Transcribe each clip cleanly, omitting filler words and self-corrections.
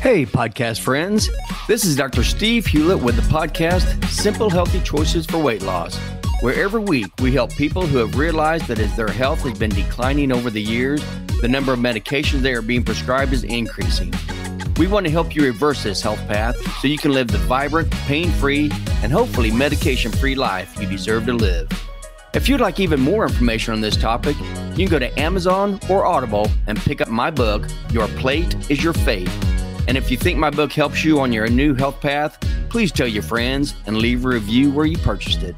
Hey, podcast friends. This is Dr. Steve Hewlett with the podcast, Simple Healthy Choices for Weight Loss, where every week we help people who have realized that as their health has been declining over the years, the number of medications they are being prescribed is increasing. We want to help you reverse this health path so you can live the vibrant, pain-free, and hopefully medication-free life you deserve to live. If you'd like even more information on this topic, you can go to Amazon or Audible and pick up my book, Your Plate is Your Fate. And if you think my book helps you on your new health path, please tell your friends and leave a review where you purchased it.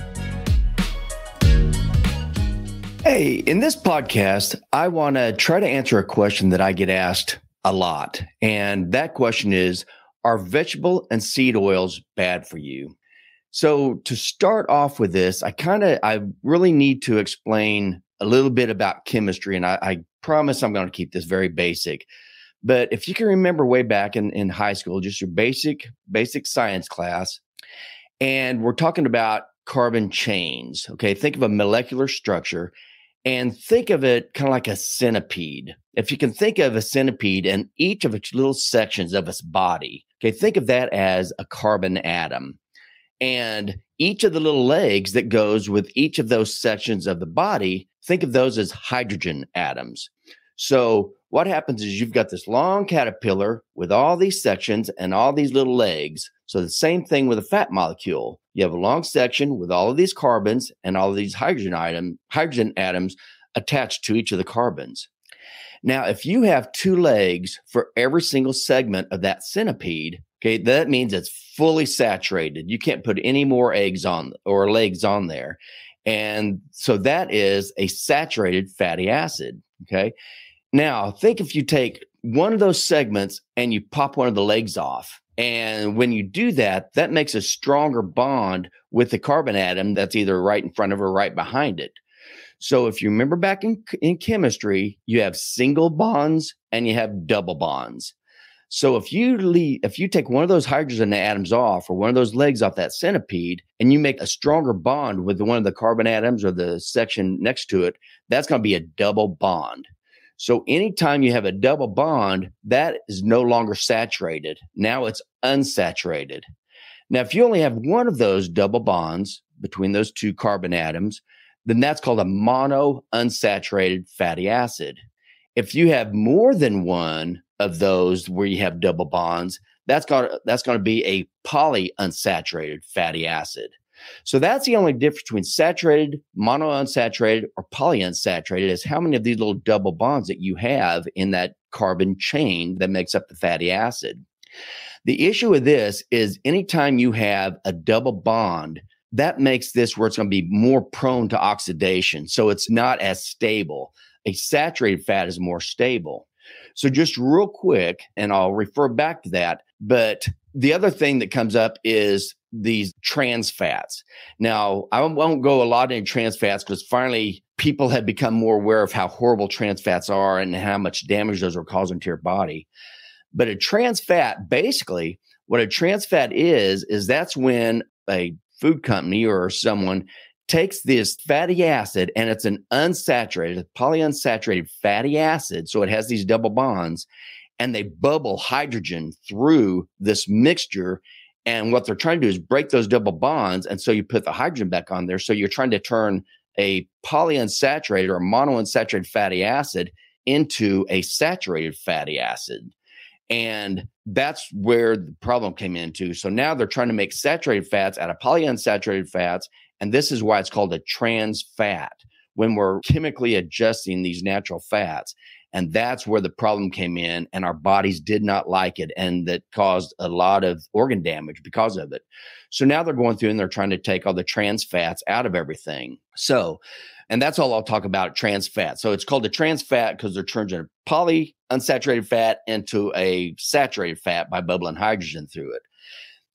Hey, in this podcast, I want to try to answer a question that I get asked a lot. And that question is, are vegetable and seed oils bad for you? So to start off with this, I really need to explain a little bit about chemistry. And I promise I'm going to keep this very basic. But if you can remember way back in high school, just your basic science class, and we're talking about carbon chains. Okay, think of a molecular structure and think of it kind of like a centipede. If you can think of a centipede and each of its little sections of its body, okay, think of that as a carbon atom. And each of the little legs that goes with each of those sections of the body, think of those as hydrogen atoms. So what happens is you've got this long caterpillar with all these sections and all these little legs. So the same thing with a fat molecule. You have a long section with all of these carbons and all of these hydrogen atoms attached to each of the carbons. Now, if you have two legs for every single segment of that centipede, okay, that means it's fully saturated. You can't put any more eggs on or legs on there. And so that is a saturated fatty acid, okay? Now, think if you take one of those segments and you pop one of the legs off. And when you do that, that makes a stronger bond with the carbon atom that's either right in front of or right behind it. So if you remember back in chemistry, you have single bonds and you have double bonds. So if you take one of those hydrogen atoms off or one of those legs off that centipede and you make a stronger bond with one of the carbon atoms or the section next to it, that's going to be a double bond. So anytime you have a double bond, that is no longer saturated. Now it's unsaturated. Now, if you only have one of those double bonds between those two carbon atoms, then that's called a monounsaturated fatty acid. If you have more than one of those where you have double bonds, that's going to be a polyunsaturated fatty acid. So that's the only difference between saturated, monounsaturated, or polyunsaturated is how many of these little double bonds that you have in that carbon chain that makes up the fatty acid. The issue with this is anytime you have a double bond, that makes this where it's going to be more prone to oxidation. So it's not as stable. A saturated fat is more stable. So just real quick, and I'll refer back to that, but the other thing that comes up is these trans fats. Now, I won't go a lot into trans fats because finally people have become more aware of how horrible trans fats are and how much damage those are causing to your body. But a trans fat, basically, what a trans fat is that's when a food company or someone takes this fatty acid and it's an unsaturated, polyunsaturated fatty acid. So it has these double bonds and they bubble hydrogen through this mixture. And what they're trying to do is break those double bonds. And so you put the hydrogen back on there. So you're trying to turn a polyunsaturated or monounsaturated fatty acid into a saturated fatty acid. And that's where the problem came into. So now they're trying to make saturated fats out of polyunsaturated fats. And this is why it's called a trans fat when we're chemically adjusting these natural fats. And that's where the problem came in, and our bodies did not like it, and that caused a lot of organ damage because of it. So now they're going through and they're trying to take all the trans fats out of everything. So, and that's all I'll talk about, trans fat. So it's called a trans fat because they're turning a polyunsaturated fat into a saturated fat by bubbling hydrogen through it.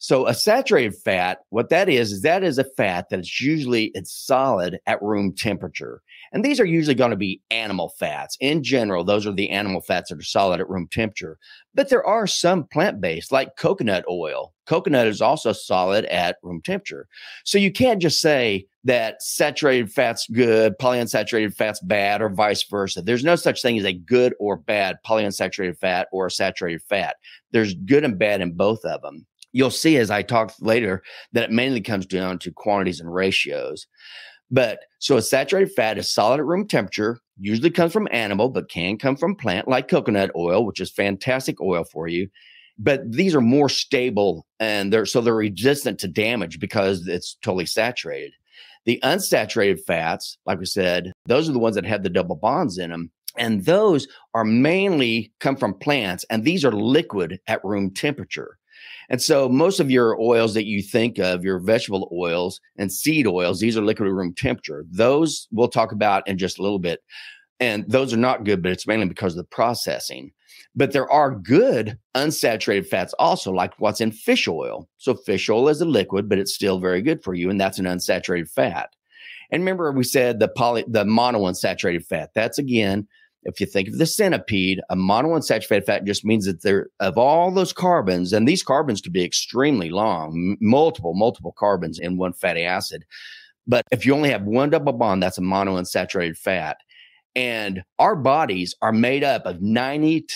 So a saturated fat, what that is a fat that is usually it's solid at room temperature. And these are usually going to be animal fats. In general, those are the animal fats that are solid at room temperature. But there are some plant-based, like coconut oil. Coconut is also solid at room temperature. So you can't just say that saturated fat's good, polyunsaturated fat's bad, or vice versa. There's no such thing as a good or bad polyunsaturated fat or a saturated fat. There's good and bad in both of them. You'll see as I talk later that it mainly comes down to quantities and ratios. But so a saturated fat is solid at room temperature, usually comes from animal, but can come from plant like coconut oil, which is fantastic oil for you. But these are more stable and they're resistant to damage because it's totally saturated. The unsaturated fats, like we said, those are the ones that have the double bonds in them. And those are mainly come from plants. And these are liquid at room temperature. And so most of your oils that you think of, your vegetable oils and seed oils, these are liquid at room temperature. Those we'll talk about in just a little bit. And those are not good, but it's mainly because of the processing. But there are good unsaturated fats also, like what's in fish oil. So fish oil is a liquid, but it's still very good for you. And that's an unsaturated fat. And remember, we said the monounsaturated fat. That's again, if you think of the centipede, a monounsaturated fat just means that there of all those carbons, and these carbons could be extremely long, multiple carbons in one fatty acid. But if you only have one double bond, that's a monounsaturated fat. And our bodies are made up of 90 to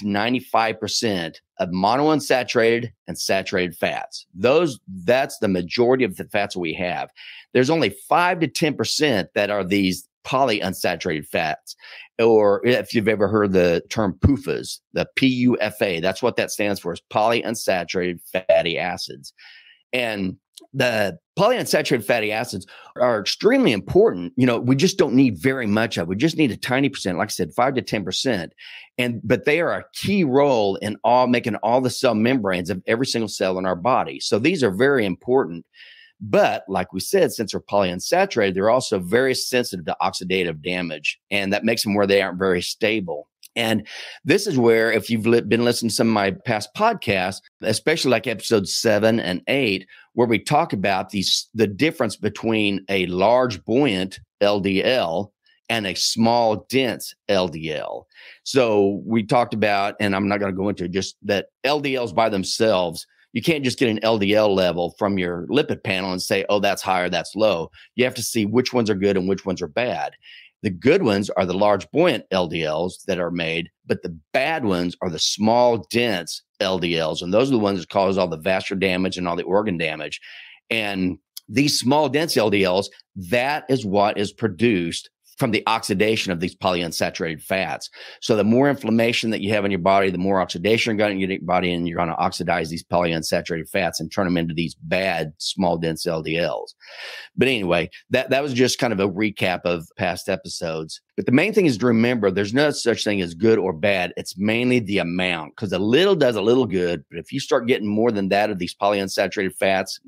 95% of monounsaturated and saturated fats. That's the majority of the fats we have. There's only 5 to 10% that are these polyunsaturated fats, or if you've ever heard the term PUFAs, the PUFA, that's what that stands for, is polyunsaturated fatty acids. And the polyunsaturated fatty acids are extremely important. We just don't need very much of it. We just need a tiny percent, like I said, 5 to 10%. But they are a key role in making all the cell membranes of every single cell in our body. So these are very important. But like we said, since they're polyunsaturated, they're also very sensitive to oxidative damage. And that makes them where they aren't very stable. And this is where, if you've been listening to some of my past podcasts, especially like episodes 7 and 8, where we talk about the difference between a large buoyant LDL and a small dense LDL. So we talked about, and I'm not going to go into just that LDLs by themselves. You can't just get an LDL level from your lipid panel and say, oh, that's high or that's low. You have to see which ones are good and which ones are bad. The good ones are the large buoyant LDLs that are made, but the bad ones are the small, dense LDLs. And those are the ones that cause all the vascular damage and all the organ damage. And these small, dense LDLs, that is what is produced from the oxidation of these polyunsaturated fats. So the more inflammation that you have in your body, the more oxidation you're going to get in your body, and you're going to oxidize these polyunsaturated fats and turn them into these bad, small, dense LDLs. But anyway, that was just kind of a recap of past episodes. But the main thing is to remember there's no such thing as good or bad. It's mainly the amount, because a little does a little good. But if you start getting more than that of these polyunsaturated having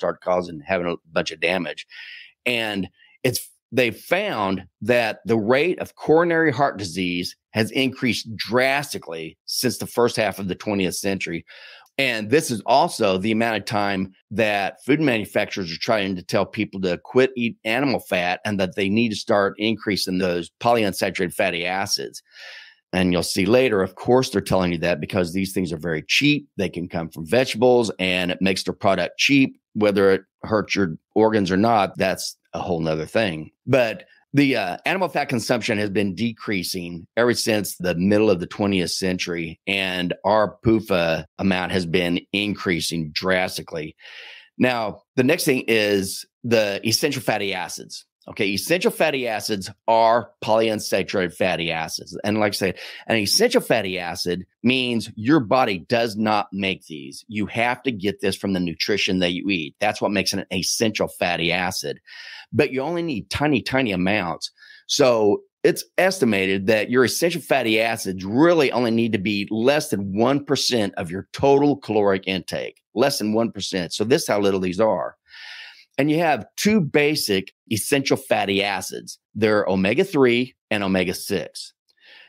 a bunch of damage. And they found that the rate of coronary heart disease has increased drastically since the first half of the 20th century. And this is also the amount of time that food manufacturers are trying to tell people to quit eating animal fat and that they need to start increasing those polyunsaturated fatty acids. And you'll see later, of course, they're telling you that because these things are very cheap. They can come from vegetables and it makes their product cheap. Whether it hurts your organs or not, that's a whole nother thing. But the animal fat consumption has been decreasing ever since the middle of the 20th century. And our PUFA amount has been increasing drastically. Now, the next thing is the essential fatty acids. Okay, essential fatty acids are polyunsaturated fatty acids. And like I said, an essential fatty acid means your body does not make these. You have to get this from the nutrition that you eat. That's what makes an essential fatty acid. But you only need tiny, tiny amounts. So it's estimated that your essential fatty acids really only need to be less than 1% of your total caloric intake, less than 1%. So this is how little these are. And you have two basic essential fatty acids. They're omega-3 and omega-6.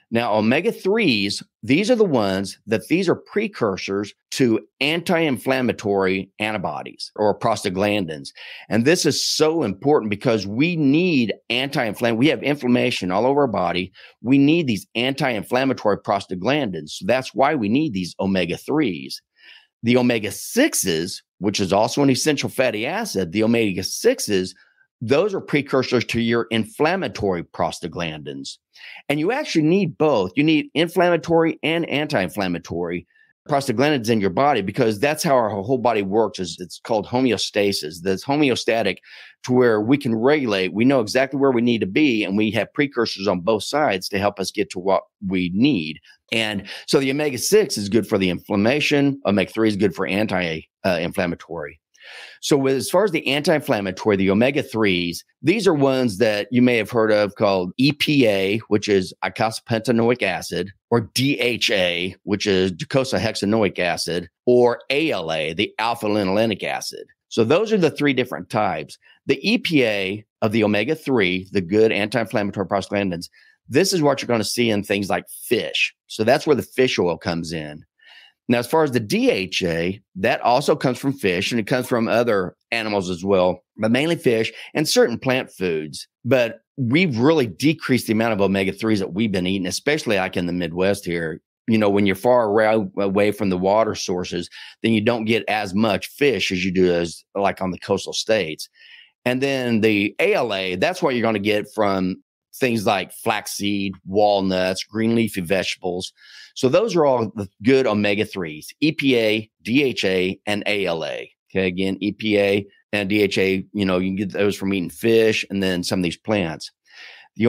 Now, omega-3s, these are the ones that these are precursors to anti-inflammatory antibodies or prostaglandins. And this is so important because we need anti-inflammatory. We have inflammation all over our body. We need these anti-inflammatory prostaglandins. So that's why we need these omega-3s. The omega-6s, which is also an essential fatty acid, the omega-6s, those are precursors to your inflammatory prostaglandins. And you actually need both. You need inflammatory and anti-inflammatory prostaglandins in your body because that's how our whole body works. It's called homeostasis. That's homeostatic to where we can regulate. We know exactly where we need to be, and we have precursors on both sides to help us get to what we need. And so the omega-6 is good for the inflammation. Omega-3 is good for anti-inflammatory. So as far as the anti-inflammatory, the omega-3s, these are ones that you may have heard of called EPA, which is eicosapentaenoic acid, or DHA, which is docosahexaenoic acid, or ALA, the alpha-linolenic acid. So those are the three different types. The EPA of the omega-3, the good anti-inflammatory prostaglandins, this is what you're going to see in things like fish. So that's where the fish oil comes in. Now, as far as the DHA, that also comes from fish, and it comes from other animals as well, but mainly fish and certain plant foods. But we've really decreased the amount of omega-3s that we've been eating, especially like in the Midwest here. You know, when you're far away from the water sources, then you don't get as much fish as you do as like on the coastal states. And then the ALA, that's what you're going to get from things like flaxseed, walnuts, green leafy vegetables. So those are all the good omega-3s, EPA, DHA, and ALA. Okay, again, EPA and DHA, you know, you can get those from eating fish and then some of these plants. The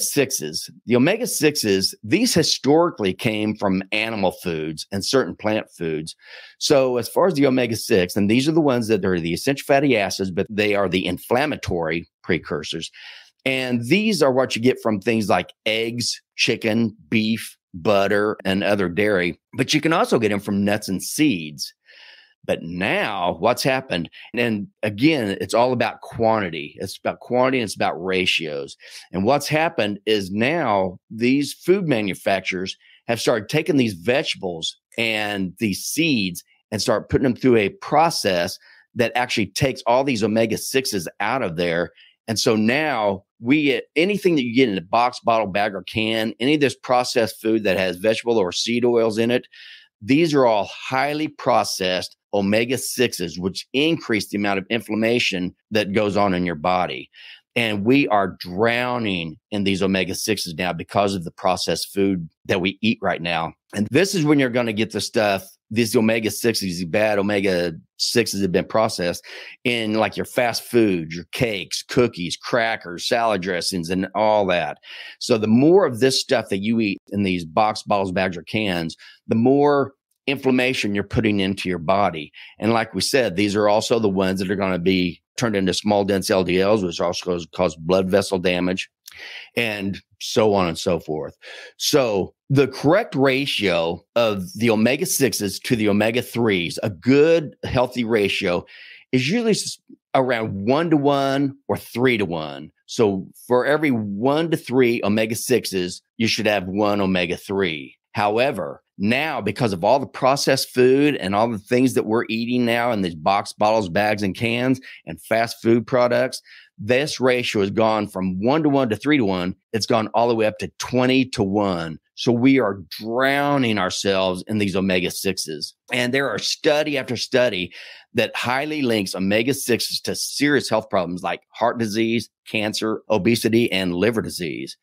omega-6s, these historically came from animal foods and certain plant foods. So as far as the omega-6, and these are the ones that are the essential fatty acids, but they are the inflammatory precursors. And these are what you get from things like eggs, chicken, beef, butter, and other dairy. But you can also get them from nuts and seeds. But now what's happened, and again, it's all about quantity. It's about quantity and it's about ratios. And what's happened is now these food manufacturers have started taking these vegetables and these seeds and start putting them through a process that actually takes all these omega-6s out of there. And so now we get anything that you get in a box, bottle, bag, or can, any of this processed food that has vegetable or seed oils in it, these are all highly processed omega-6s, which increase the amount of inflammation that goes on in your body. And we are drowning in these omega-6s now because of the processed food that we eat right now. And this is when you're going to get the stuff, these omega-6s, these bad omega-6s have been processed in like your fast food, your cakes, cookies, crackers, salad dressings, and all that. So the more of this stuff that you eat in these box, bottles, bags, or cans, the more inflammation you're putting into your body. And like we said, these are also the ones that are going to be turned into small, dense LDLs, which also cause blood vessel damage, and so on and so forth. So the correct ratio of the omega-6s to the omega-3s, a good, healthy ratio, is usually around 1-to-1 or 3-to-1. So for every 1 to 3 omega-6s, you should have 1 omega-3. However, now, because of all the processed food and all the things that we're eating now in these box, bottles, bags, and cans and fast food products, this ratio has gone from 1-to-1 to 3-to-1. It's gone all the way up to 20-to-1. So we are drowning ourselves in these omega-6s. And there are study after study that highly links omega-6s to serious health problems like heart disease, cancer, obesity, and liver disease.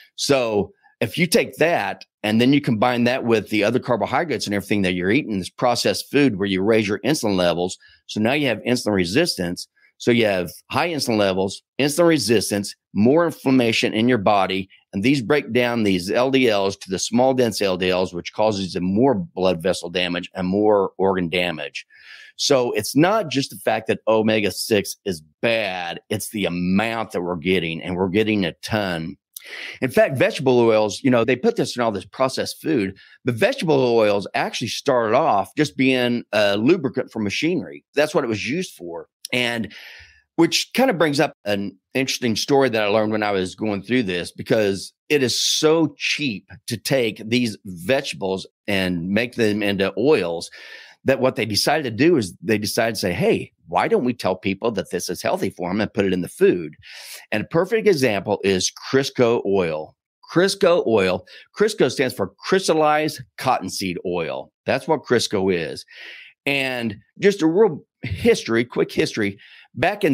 So if you take that and then you combine that with the other carbohydrates and everything that you're eating, this processed food where you raise your insulin levels. So now you have insulin resistance. So you have high insulin levels, insulin resistance, more inflammation in your body. And these break down these LDLs to the small, dense LDLs, which causes more blood vessel damage and more organ damage. So it's not just the fact that omega-6 is bad. It's the amount that we're getting, and we're getting a ton. In fact, vegetable oils, you know, they put this in all this processed food, but vegetable oils actually started off just being a lubricant for machinery. That's what it was used for. And which kind of brings up an interesting story that I learned when I was going through this, because it is so cheap to take these vegetables and make them into oils that what they decided to do is they decided to say, hey, why don't we tell people that this is healthy for them and put it in the food? And a perfect example is Crisco oil. Crisco oil. Crisco stands for crystallized cottonseed oil. That's what Crisco is. And just a real quick history. Back in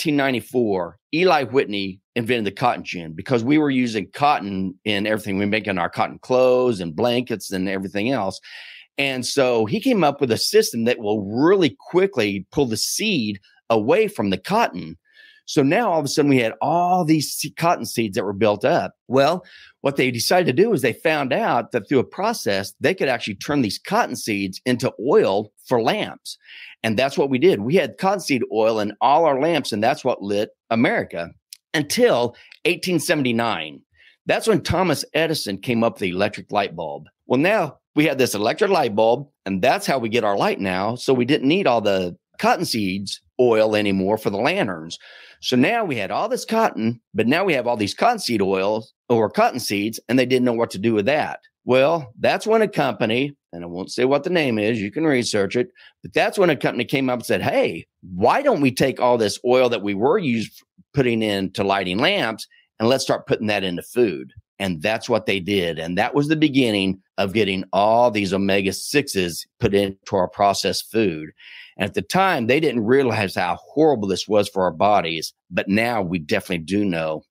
1794, Eli Whitney invented the cotton gin because we were using cotton in everything. We were making our cotton clothes and blankets and everything else. And so he came up with a system that will really quickly pull the seed away from the cotton. So now all of a sudden we had all these cotton seeds that were built up. Well, what they decided to do is they found out that through a process, they could actually turn these cotton seeds into oil for lamps. And that's what we did. We had cottonseed oil in all our lamps, and that's what lit America until 1879. That's when Thomas Edison came up with the electric light bulb. Well, now we had this electric light bulb, and that's how we get our light now. So we didn't need all the cottonseeds oil anymore for the lanterns. So now we had all this cotton, but now we have all these cottonseed oils or cotton seeds, and they didn't know what to do with that. Well, that's when a company, and I won't say what the name is, you can research it, but that's when a company came up and said, hey, why don't we take all this oil that we were putting into lighting lamps and let's start putting that into food? And that's what they did. And that was the beginning of getting all these omega-6s put into our processed food. And at the time, they didn't realize how horrible this was for our bodies. But now we definitely do know.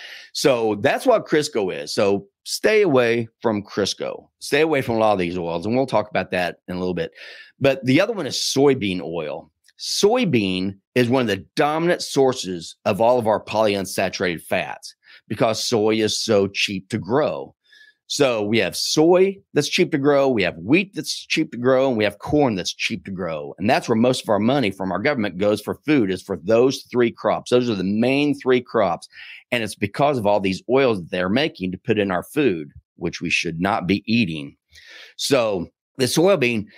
So that's what Crisco is. So stay away from Crisco. Stay away from a lot of these oils. And we'll talk about that in a little bit. But the other one is soybean oil. Soybean is one of the dominant sources of all of our polyunsaturated fats because soy is so cheap to grow. So we have soy that's cheap to grow, we have wheat that's cheap to grow, and we have corn that's cheap to grow. And that's where most of our money from our government goes for food, is for those three crops. Those are the main three crops. And it's because of all these oils that they're making to put in our food, which we should not be eating. So the soybean,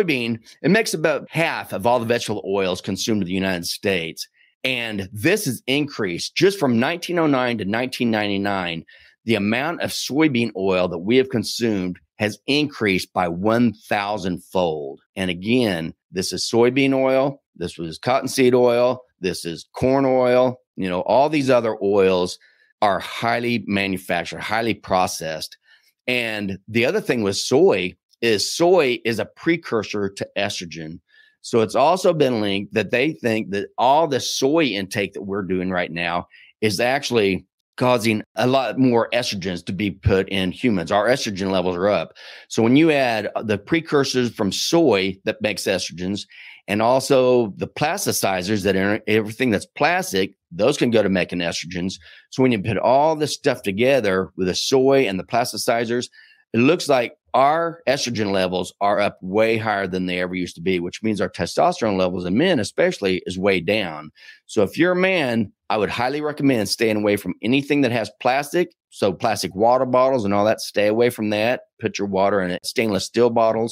it makes about half of all the vegetable oils consumed in the United States. And this has increased just from 1909 to 1999. The amount of soybean oil that we have consumed has increased by 1,000-fold. And again, this is soybean oil. This was cottonseed oil. This is corn oil. You know, all these other oils are highly manufactured, highly processed. And the other thing with soy is a precursor to estrogen. So it's also been linked that they think that all the soy intake that we're doing right now is actually causing a lot more estrogens to be put in humans. Our estrogen levels are up. So when you add the precursors from soy that makes estrogens, and also the plasticizers that are everything that's plastic, those can go to making estrogens. So when you put all this stuff together with the soy and the plasticizers, it looks like our estrogen levels are up way higher than they ever used to be, which means our testosterone levels in men especially is way down. So if you're a man, I would highly recommend staying away from anything that has plastic. So plastic water bottles and all that, stay away from that. Put your water in stainless steel bottles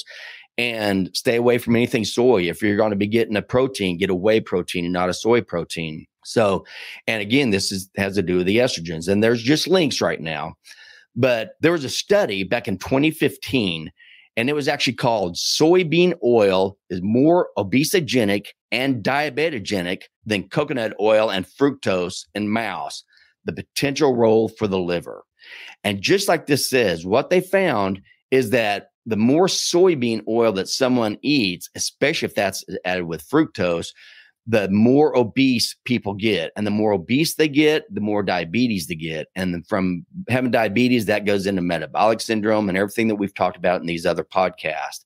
and stay away from anything soy. If you're going to be getting a protein, get a whey protein and not a soy protein. So, and again, has to do with the estrogens, and there's just links right now. But there was a study back in 2015, and it was actually called Soybean Oil is More Obesogenic and Diabetogenic Than Coconut Oil and Fructose in Mouse, the Potential Role for the Liver. And just like this says, what they found is that the more soybean oil that someone eats, especially if that's added with fructose, the more obese people get. And the more obese they get, the more diabetes they get. And then from having diabetes, that goes into metabolic syndrome and everything that we've talked about in these other podcasts.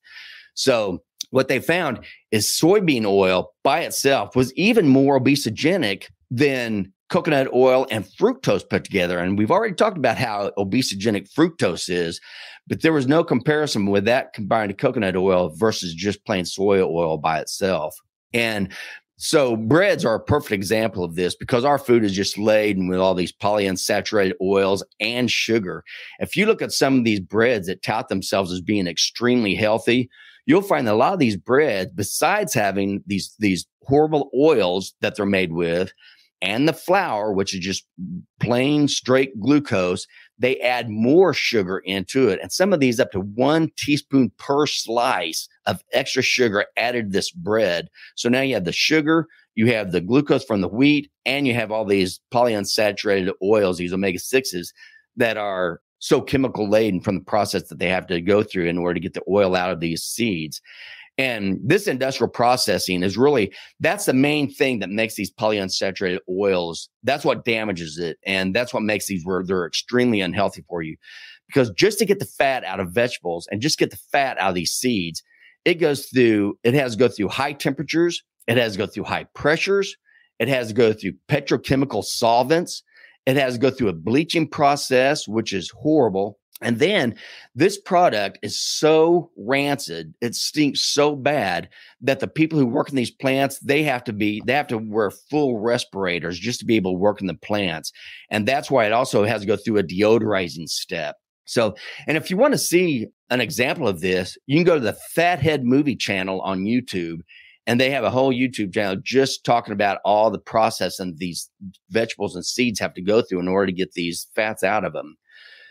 So what they found is soybean oil by itself was even more obesogenic than coconut oil and fructose put together. And we've already talked about how obesogenic fructose is, but there was no comparison with that combined to coconut oil versus just plain soy oil by itself. And So breads are a perfect example of this because our food is just laden with all these polyunsaturated oils and sugar. If you look at some of these breads that tout themselves as being extremely healthy, you'll find that a lot of these breads, besides having these horrible oils that they're made with, and the flour, which is just plain straight glucose, they add more sugar into it. And some of these up to 1 teaspoon per slice of extra sugar added to this bread. So now you have the sugar, you have the glucose from the wheat, and you have all these polyunsaturated oils, these omega-6s that are so chemical laden from the process that they have to go through in order to get the oil out of these seeds. And this industrial processing is really, that's the main thing that makes these polyunsaturated oils. That's what damages it. And that's what makes these where they're extremely unhealthy for you. Because just to get the fat out of vegetables and just get the fat out of these seeds, it has to go through high temperatures. It has to go through high pressures. It has to go through petrochemical solvents. It has to go through a bleaching process, which is horrible. And then this product is so rancid, it stinks so bad that the people who work in these plants, they have to wear full respirators just to be able to work in the plants. And that's why it also has to go through a deodorizing step. So, and if you want to see an example of this, you can go to the Fathead Movie channel on YouTube, and they have a whole YouTube channel just talking about all the process and these vegetables and seeds have to go through in order to get these fats out of them.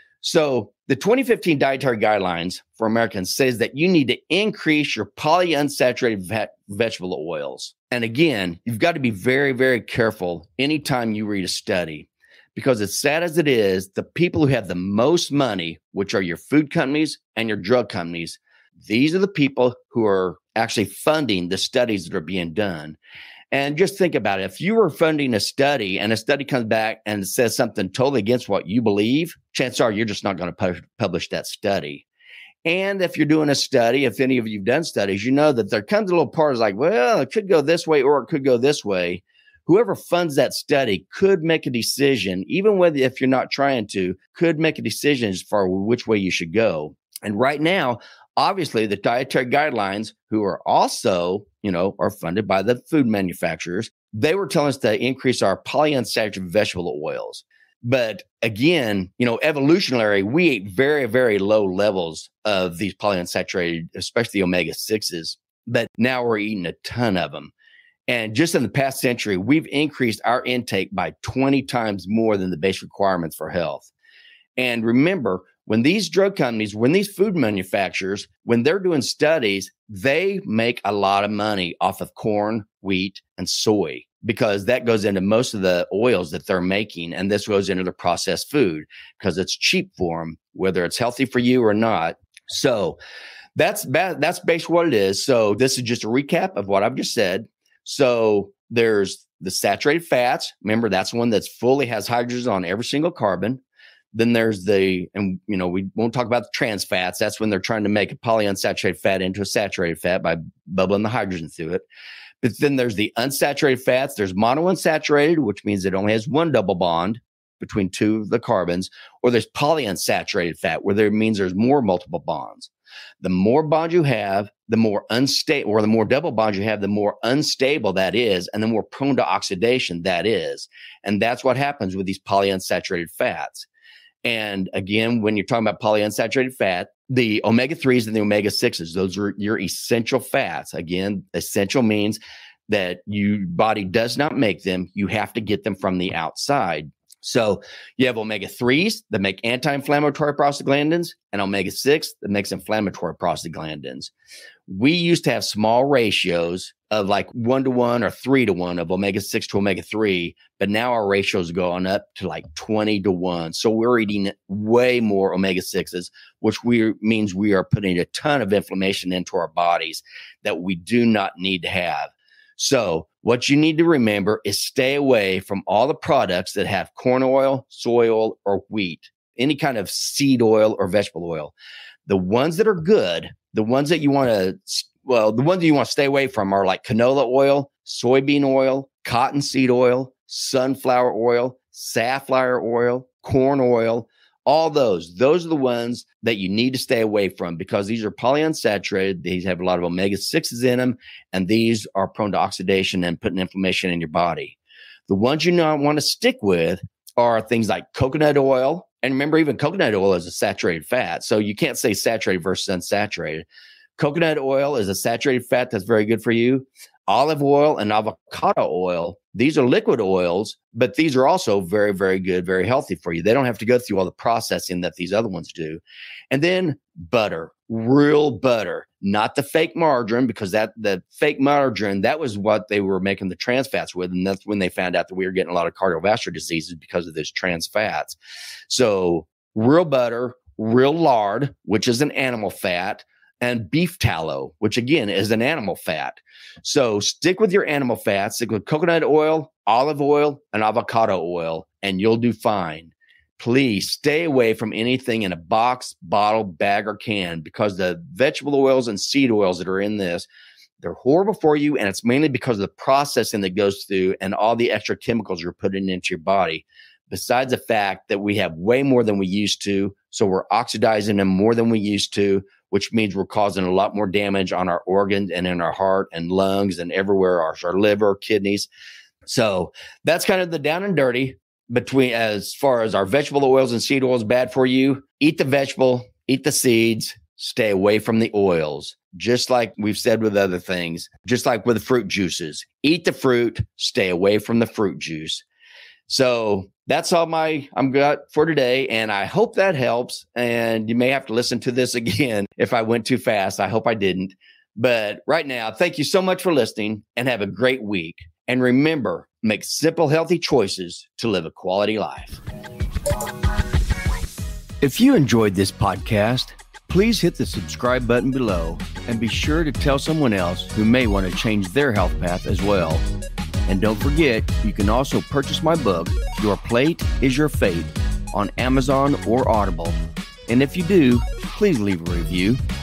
So the 2015 dietary guidelines for Americans says that you need to increase your polyunsaturated vegetable oils. And again, you've got to be very, very careful anytime you read a study, because as sad as it is, the people who have the most money, which are your food companies and your drug companies, these are the people who are actually funding the studies that are being done. And just think about it. If you were funding a study and a study comes back and says something totally against what you believe, chances are you're just not going to publish that study. And if you're doing a study, if any of you've done studies, you know that there comes a little part is like, well, it could go this way or it could go this way. Whoever funds that study could make a decision, even if you're not trying to, could make a decision as far as which way you should go. And right now, obviously, the dietary guidelines, who are also, are funded by the food manufacturers, they were telling us to increase our polyunsaturated vegetable oils. But again, evolutionarily, we ate very, very low levels of these polyunsaturated, especially the omega-6s. But now we're eating a ton of them. And just in the past century, we've increased our intake by 20 times more than the base requirements for health. And remember, when these drug companies, when these food manufacturers, when they're doing studies, they make a lot of money off of corn, wheat, and soy, because that goes into most of the oils that they're making. And this goes into the processed food because it's cheap for them, whether it's healthy for you or not. So that's basically what it is. So this is just a recap of what I've just said. So there's the saturated fats. Remember, that's one that's fully has hydrogens on every single carbon. Then there's we won't talk about the trans fats. That's when they're trying to make a polyunsaturated fat into a saturated fat by bubbling the hydrogen through it. But then there's the unsaturated fats. There's monounsaturated, which means it only has one double bond between two of the carbons, or there's polyunsaturated fat, where there means there's more multiple bonds. The more bonds you have, the more unstable, or the more double bonds you have, the more unstable that is, and the more prone to oxidation that is. And that's what happens with these polyunsaturated fats. And again, when you're talking about polyunsaturated fat, the omega-3s and the omega-6s, those are your essential fats. Again, essential means that your body does not make them. You have to get them from the outside. So you have omega-3s that make anti-inflammatory prostaglandins and omega-6 that makes inflammatory prostaglandins. We used to have small ratios of like 1-to-1 or 3-to-1 of omega-6 to omega-3, but now our ratios go on up to like 20-to-1. So we're eating way more omega-6s, which means we are putting a ton of inflammation into our bodies that we do not need to have. So what you need to remember is stay away from all the products that have corn oil, soy oil, or wheat, any kind of seed oil or vegetable oil. The ones that are good, the ones that you want to stay away from are like canola oil, soybean oil, cottonseed oil, sunflower oil, safflower oil, corn oil, all those are the ones that you need to stay away from because these are polyunsaturated. These have a lot of omega-6s in them, and these are prone to oxidation and putting inflammation in your body. The ones you not want to stick with are things like coconut oil. And remember, even coconut oil is a saturated fat. So you can't say saturated versus unsaturated. Coconut oil is a saturated fat that's very good for you. Olive oil and avocado oil, these are liquid oils, but these are also very, very good, very healthy for you. They don't have to go through all the processing that these other ones do. And then butter, real butter, not the fake margarine, because the fake margarine, that was what they were making the trans fats with. And that's when they found out that we were getting a lot of cardiovascular diseases because of those trans fats. So real butter, real lard, which is an animal fat, and beef tallow, which again is an animal fat. So stick with your animal fats, stick with coconut oil, olive oil, and avocado oil, and you'll do fine. Please stay away from anything in a box, bottle, bag, or can, because the vegetable oils and seed oils that are in this, they're horrible for you. And it's mainly because of the processing that goes through and all the extra chemicals you're putting into your body. Besides the fact that we have way more than we used to. So we're oxidizing them more than we used to, which means we're causing a lot more damage on our organs and in our heart and lungs and everywhere, our liver, kidneys. So that's kind of the down and dirty between as far as our vegetable oils and seed oils bad for you. Eat the vegetable, eat the seeds, stay away from the oils. Just like we've said with other things, just like with the fruit juices, eat the fruit, stay away from the fruit juice. So that's all I'm got for today. And I hope that helps. And you may have to listen to this again if I went too fast. I hope I didn't. But right now, thank you so much for listening and have a great week. And remember, make simple, healthy choices to live a quality life. If you enjoyed this podcast, please hit the subscribe button below and be sure to tell someone else who may want to change their health path as well. And don't forget, you can also purchase my book, Your Plate is Your Fate, on Amazon or Audible. And if you do, please leave a review.